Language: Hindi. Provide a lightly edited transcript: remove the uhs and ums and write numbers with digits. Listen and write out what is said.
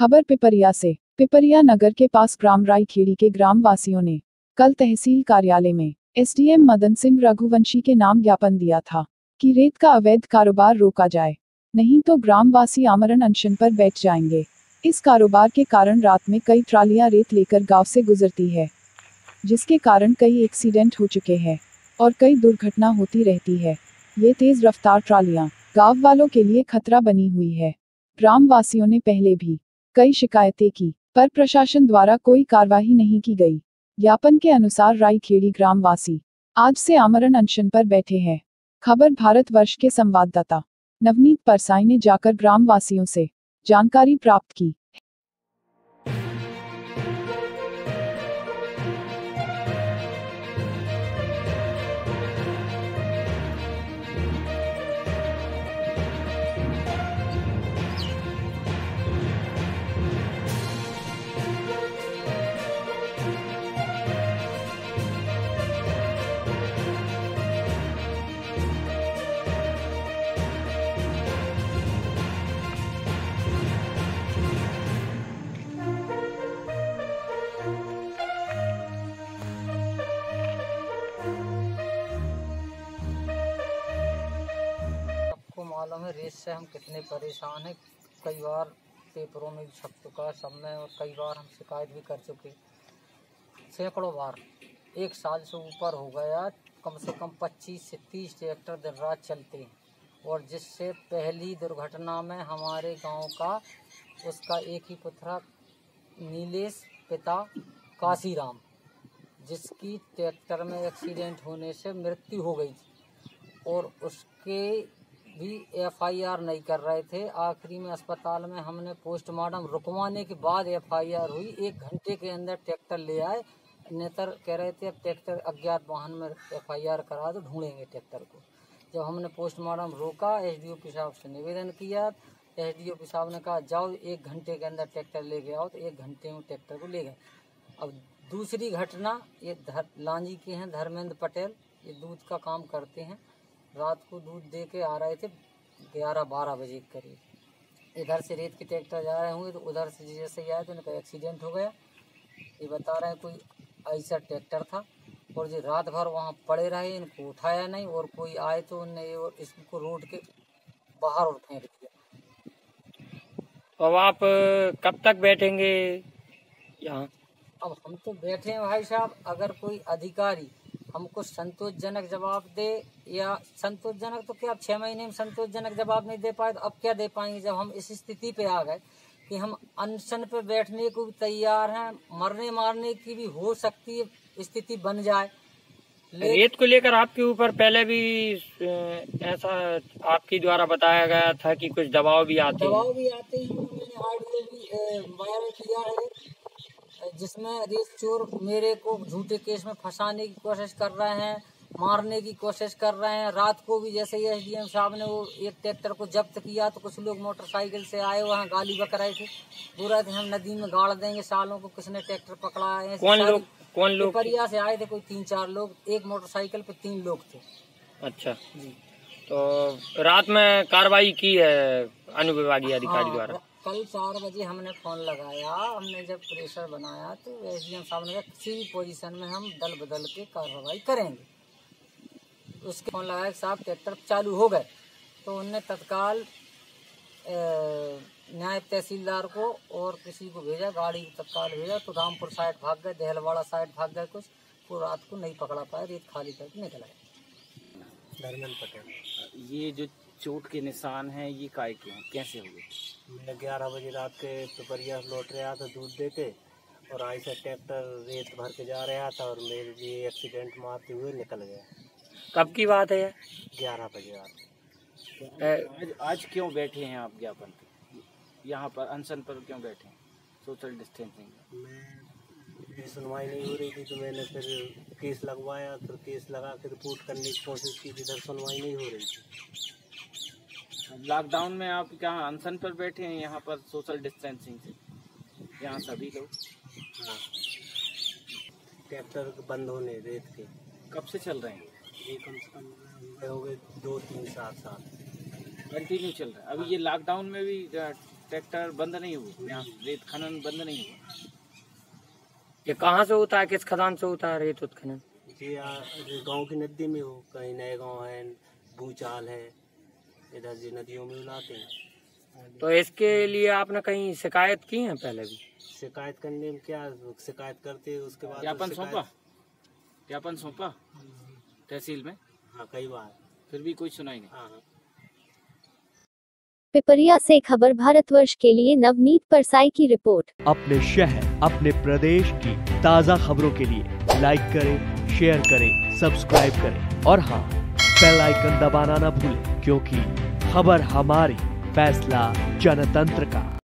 खबर पिपरिया से। पिपरिया नगर के पास ग्राम रायखेड़ी के ग्राम वासियों ने कल तहसील कार्यालय में एसडीएम मदन सिंह रघुवंशी के नाम ज्ञापन दिया था कि रेत का अवैध कारोबार रोका जाए, नहीं तो ग्रामवासी आमरण अनशन पर बैठ जाएंगे। इस कारोबार के कारण रात में कई ट्रालियां रेत लेकर गांव से गुजरती है, जिसके कारण कई एक्सीडेंट हो चुके हैं और कई दुर्घटना होती रहती है। ये तेज रफ्तार ट्रालियां गांव वालों के लिए खतरा बनी हुई है। ग्रामवासियों ने पहले भी कई शिकायतें की, पर प्रशासन द्वारा कोई कार्रवाई नहीं की गई। ज्ञापन के अनुसार रायखेड़ी ग्रामवासी आज से आमरण अनशन पर बैठे हैं। खबर भारतवर्ष के संवाददाता नवनीत परसाई ने जाकर ग्रामवासियों से जानकारी प्राप्त की। मालूम है रेत से हम कितने परेशान हैं। कई बार पेपरों में भी छप चुका है सब में, और कई बार हम शिकायत भी कर चुके, सैकड़ों बार। एक साल से ऊपर हो गया, कम से कम 25 से 30 ट्रैक्टर दिन रात चलते हैं। और जिससे पहली दुर्घटना में हमारे गांव का उसका एक ही पुत्र नीलेश पिता काशीराम, जिसकी ट्रैक्टर में एक्सीडेंट होने से मृत्यु हो गई थी, और उसके भी एफआईआर नहीं कर रहे थे। आखिरी में अस्पताल में हमने पोस्टमार्टम रुकवाने के बाद एफआईआर हुई। 1 घंटे के अंदर ट्रैक्टर ले आए। नेतर कह रहे थे अब ट्रैक्टर अज्ञात वाहन में एफआईआर करा दो, ढूंढेंगे ट्रैक्टर को। जब हमने पोस्टमार्टम रोका, एसडीओपी साहब से निवेदन किया, एसडीओपी साहब ने कहा जाओ 1 घंटे के अंदर ट्रैक्टर लेके आओ, तो 1 घंटे में ट्रैक्टर को ले गए। अब दूसरी घटना, ये लांजी के हैं धर्मेंद्र पटेल, ये दूध का काम करते हैं। रात को दूध दे के आ रहे थे 11-12 बजे के करीब। इधर से रेत के ट्रैक्टर जा रहे होंगे, तो उधर से जैसे ही आए तो उनका एक्सीडेंट हो गया। ये बता रहे हैं कोई ऐसा ट्रैक्टर था, और जो रात भर वहाँ पड़े रहे, इनको उठाया नहीं, और कोई आए तो उनने इसको रोड के बाहर और फेंक दिया। अब आप कब तक बैठेंगे यहाँ? अब हम तो बैठे हैं भाई साहब, अगर कोई अधिकारी हमको संतोषजनक जवाब दे, या संतोषजनक तो क्या, अब 6 महीने में संतोषजनक जवाब नहीं दे पाए तो अब क्या दे पाएंगे, जब हम इस स्थिति पे आ गए कि हम अनशन पे बैठने को भी तैयार हैं, मरने मारने की भी हो सकती है स्थिति बन जाए। रेत को लेकर आपके ऊपर पहले भी ऐसा आपके द्वारा बताया गया था कि कुछ दबाव भी आते हैं। मैंने ऑडियो भी वायरल किया है, जिसमें रेत चोर मेरे को झूठे केस में फंसाने की कोशिश कर रहे हैं, मारने की कोशिश कर रहे हैं। रात को भी जैसे एसडीएम साहब ने वो एक ट्रैक्टर को जब्त किया, तो कुछ लोग मोटरसाइकिल से आए, वहाँ गाली बक रहे थे, बोल रहे थे हम नदी में गाड़ देंगे सालों को, किसने ट्रैक्टर पकड़ा है। कौन लोग? पिपरिया से आए थे कोई 3-4 लोग, एक मोटरसाइकिल पे 3 लोग थे। अच्छा जी। तो रात में कार्रवाई की है अनुविभागीय अधिकारी द्वारा? कल 4 बजे हमने फोन लगाया, हमने जब प्रेशर बनाया तो एसडीएम साहब ने कहा किसी भी पोजीशन में हम दल बदल के कार्रवाई करेंगे। उसके फोन लगाया साहब ट्रैक्टर चालू हो गए, तो उनने तत्काल नायब तहसीलदार को और किसी को भेजा, गाड़ी को तत्काल भेजा, तो रामपुर साइड भाग गए, देहलवाड़ा साइड भाग गए कुछ, तो रात को नहीं पकड़ा पाए, रेत खाली करके निकल गए। धर्मेंद्र पटेल। ये जो चोट के निशान हैं ये काय के हैं, कैसे हुए? मैं 11 बजे रात के पिपरिया लौट रहा था दूध देके, और आई से ट्रैक्टर रेत भर के जा रहा था, और मेरे लिए एक्सीडेंट मारते हुए निकल गया। कब की बात है? 11 बजे रात। आज क्यों बैठे हैं आप ज्ञापन पे? यहाँ पर अनशन पर क्यों बैठे हैं? सोशल डिस्टेंसिंग में सुनवाई नहीं हो रही थी, तो मैंने फिर केस लगवाया, फिर केस लगा के रिपोर्ट करने की कोशिश की, इधर सुनवाई नहीं हो रही थी। लॉकडाउन में आप यहाँ अनशन पर बैठे हैं, यहाँ पर सोशल डिस्टेंसिंग से, यहाँ सभी लोग। हाँ, ट्रैक्टर बंद होने रेत के। कब से चल रहे हैं? ये कम से कम हो गए 2-3-4 साल कंटिन्यू चल रहा है। अभी ये लॉकडाउन में भी ट्रैक्टर बंद नहीं हुआ, यहाँ रेत खनन बंद नहीं हुआ। ये कहाँ से होता है, किस खदान से होता है रेत उत्खनन? जी गांव की नदी में हो, कहीं नए गांव है, भूचाल है, इधर जी नदियों में लाते हैं। तो इसके लिए आपने कहीं शिकायत की है पहले भी? शिकायत करने में क्या शिकायत करते हैं, उसके बाद ज्ञापन सौंपा तहसील में? हाँ कई बार, फिर भी कोई सुनाई नहीं। हाँ। पिपरिया से खबर भारतवर्ष के लिए नवनीत परसाई की रिपोर्ट। अपने शहर, अपने प्रदेश की ताज़ा खबरों के लिए लाइक करें, शेयर करें, सब्सक्राइब करें और हाँ, बेल आइकन दबाना ना भूलें, क्योंकि खबर हमारी, फैसला जनतंत्र का।